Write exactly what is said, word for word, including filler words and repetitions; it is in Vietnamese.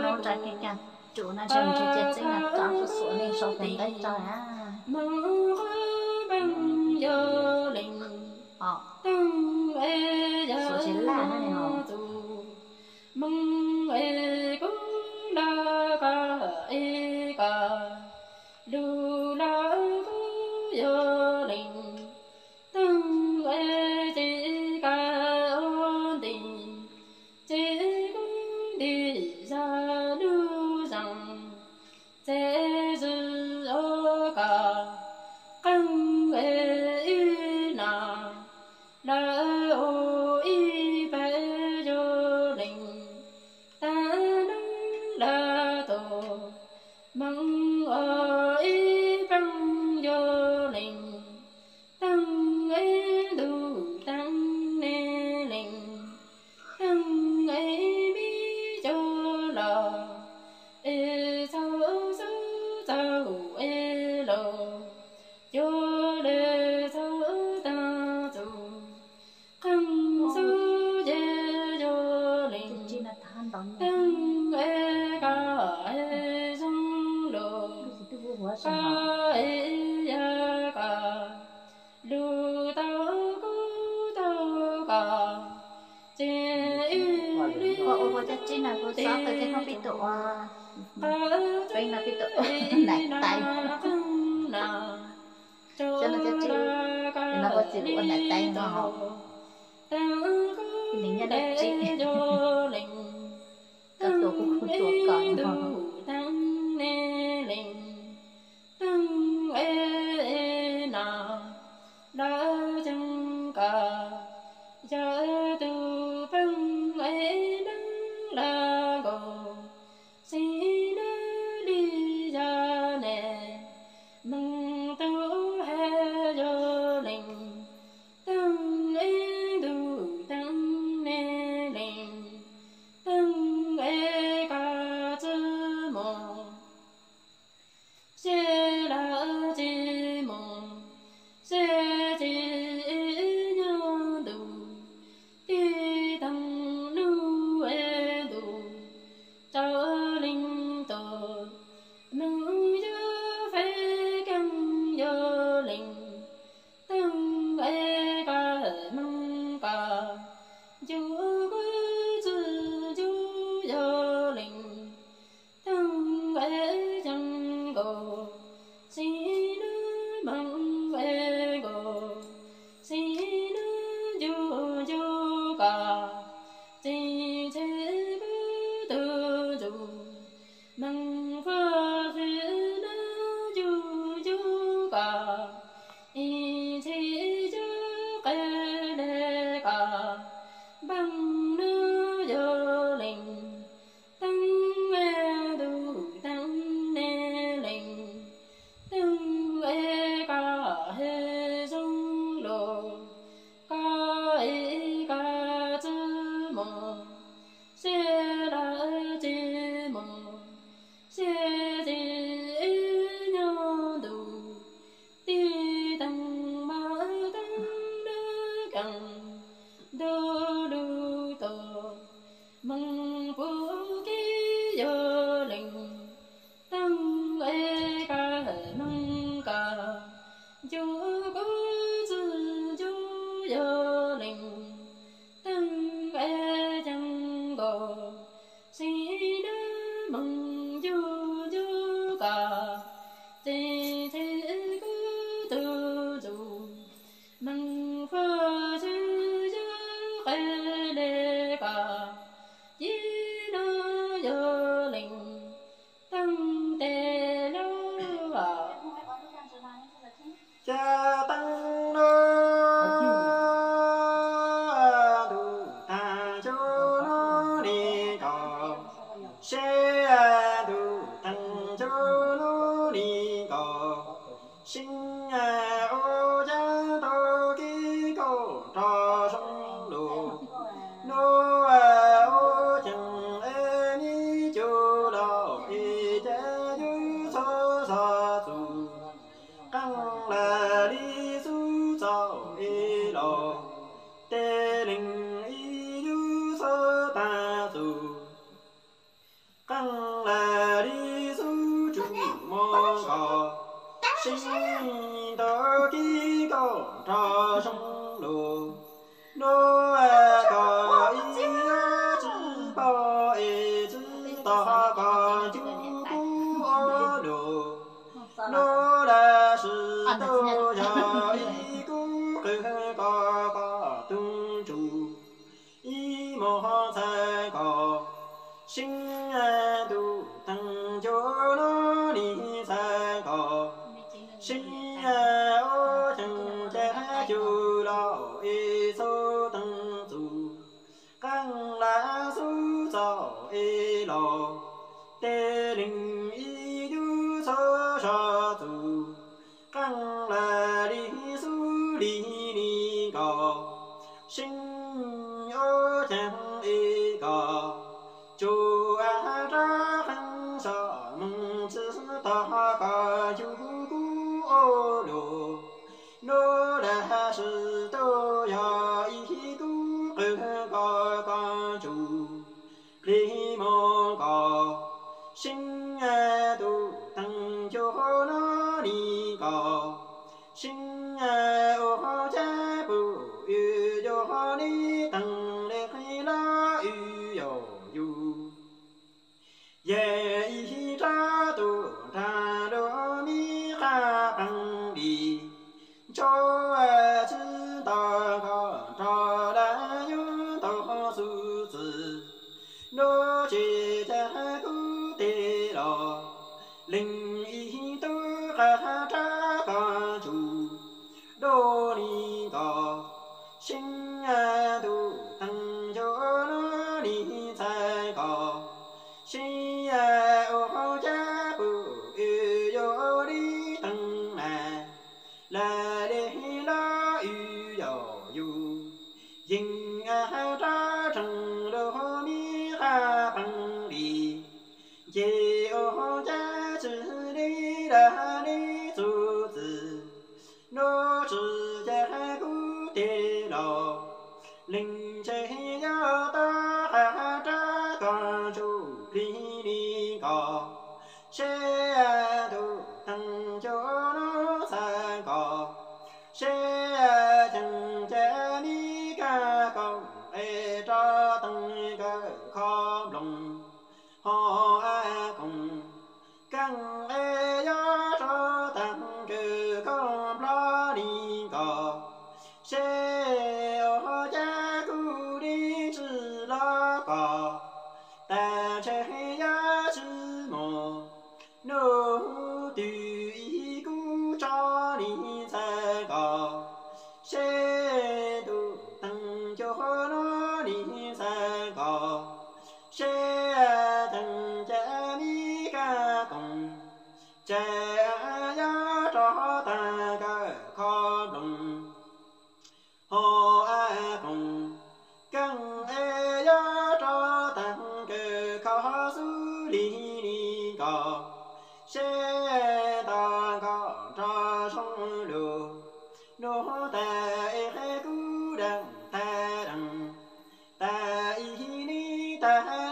nấu trái cái cả chủ là chồng chỉ chết chính là cho phụ số nên số phần đấy cho á ờ số chỉ là nó này hả mong e cũng là cả e cả lu la cũng yo linh từng e chỉ cả ôn tình chỉ cũng đi ra lu rằng sẽ giữ ở cả căng e na la o i pe yo linh ta la to mong ở ý băng vô linh tăng ấy đủ tăng nê linh tăng ấy bi cho lò ê sao sao sao ê lò cho lê sao ta dù khăn sao dê cho linh tăng ấy cả ấy sông lò ca ấy ya ca lu tao cu tao ca chế cô ô cô chắc chính là cô xóa tới cái không bị tổ bên là bị tổ nảy tay cho nên chắc chính là cô chỉ luôn nảy tay mà họ thì mình nhận được chính các tổ cũng không tổ cõi mà tăng e na đã chẳng cả giờ tu phân ấy đang là gồ xin đi ra nè mừng tu hay do linh tăng e tu tăng nè linh tăng e cả chữ mong sẽ là chỉ mong sẽ chỉ nhớ đủ đi thằng lưu e đủ cho linh tổ nâng gió phê căng gió linh tăng e cả mong cả chú quý chữ chú gió linh tăng e chẳng gồ xin mong e gồ xin chú chú cả chỉ chế tự chủ mong phật xin chú chú cả ý chỉ chú cái đề cả bằng nữ vô linh tăng e đủ tăng nê linh tăng e cả hệ sông lộ ca e cả chữ mò sẽ là chữ mò sẽ chỉ nhớ đủ đi tăng ba tăng đứa cần đô đu tổ mong phú ký vô linh tăng e ca mong ca chú cố chữ chú vô linh tăng e chẳng gồ xin mong chú chú cả chỉ thế cứ tự chủ mong phật chữ chú cái đề cả chỉ nó vô linh tăng tề lâu à cha tăng nô đủ ta cho nó đi cò xe đủ tăng cho nó đi cò xin ô cha tô ký cô trò sông đủ nô ô chẳng ê ni chú đỏ y cha chú so so dù căng là đi su cho y lò tê linh y chú so ta dù căng là đi su chủ mong có sinh tơ khi có trò sông lù nô có ý chỉ bao ý chỉ ta có chú cú ô đồ nô là sự tô cho ý cú cứ có có tung chủ ý mô thay có sinh tu tăng cho nó đi thay có sinh ô chẳng cha chu lo y số tăng tu căng lá su cho y lo tê linh y du so so tu căng là đi su đi đi có sinh ô chẳng y có chu a ra khăn sợ mong chứ ta có chu cú ô đồ nô đã sự tô ya y cú cơ có có chu li mong có sinh tu tăng cho nó đi có sinh ô cha bu yu cho đi tăng để la yu yo yu ye y ra tu ra do mi kha tăng đi cho chư ta có cho đã yu to su zi nô chỉ cha cu tê lo linh y tu kha cha ca chu đô ni có sinh tu tăng cho nó đi sai có sinh ô cha bu yu yo đi tăng mà là để la yu yo yu dinh a ra trăng đô mi ha bằng đi ye ô cha chữ đi đã đi tu tử nô chữ cha cu tê lo linh chế ya ta ha cha ca chu li ni có sẽ tu tăng cho nó sai có sẽ chẳng cha ni ca công e cho tăng cơ khó lòng họ a cùng căng e ya cho tăng cơ công lo đi có sẽ ô cha cu đi chữ lo có ta chế ya chữ mồ nô tùy cú cho đi sai có sẽ tu tăng cho nó đi sai có sẽ tăng cha mi ca cùng cha ya cho ta ca khó lòng họ a cùng căng e ya cho tăng cơ khó su li ni có sẽ ta có cho sông lù nô ta e cú đằng ta đằng ta y ni ta